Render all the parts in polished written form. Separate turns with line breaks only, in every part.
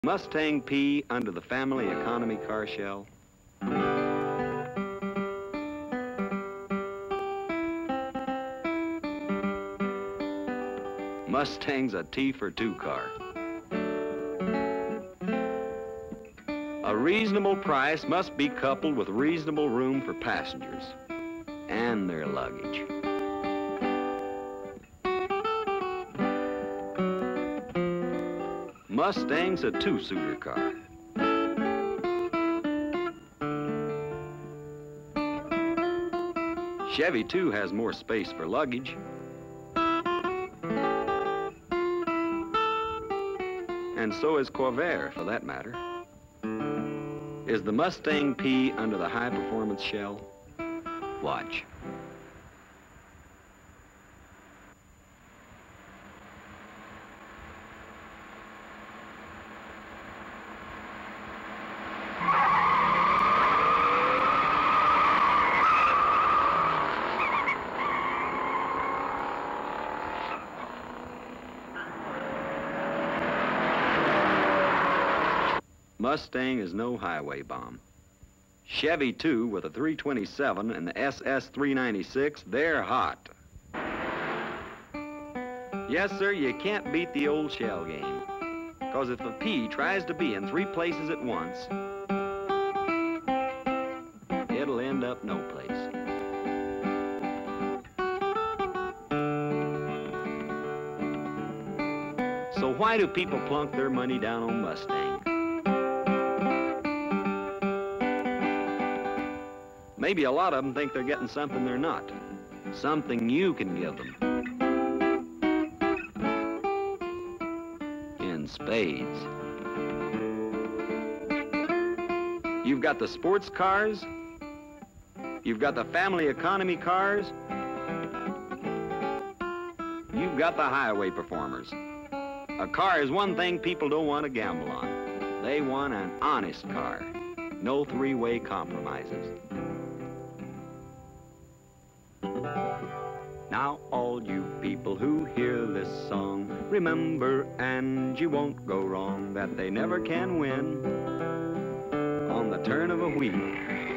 Mustang P under the family economy car shell? Mustang's a T for two car. A reasonable price must be coupled with reasonable room for passengers and their luggage. Mustang's a two-seater car. Chevy, too, has more space for luggage. And so is Corvair, for that matter. Is the Mustang P under the high-performance shell? Watch. Mustang is no highway bomb. Chevy, too, with a 327 and the SS 396, they're hot. Yes, sir, you can't beat the old shell game. Because if a P tries to be in three places at once, it'll end up no place. So why do people plunk their money down on Mustang? Maybe a lot of them think they're getting something they're not. Something you can give them. In spades. You've got the sports cars. You've got the family economy cars. You've got the highway performers. A car is one thing people don't want to gamble on. They want an honest car. No three-way compromises. Now all you people who hear this song, remember, and you won't go wrong, that they never can win on the turn of a wheel.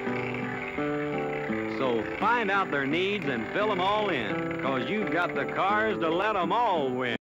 So find out their needs and fill them all in, 'cause you've got the cars to let them all win.